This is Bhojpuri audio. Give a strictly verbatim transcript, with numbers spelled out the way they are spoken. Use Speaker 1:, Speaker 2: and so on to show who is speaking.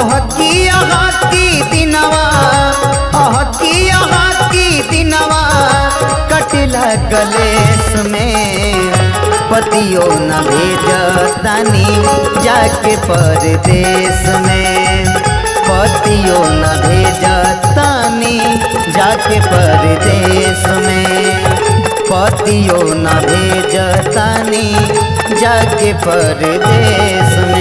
Speaker 1: अहकी अहकी दिनवा अहकी अहकी दिनवा कटिला कलेस में पतियो न भेजतानी जाके परदेश में पतियो न भेजतानी जाके परदेश में पतियो न भेजतानी जाके परदेश में।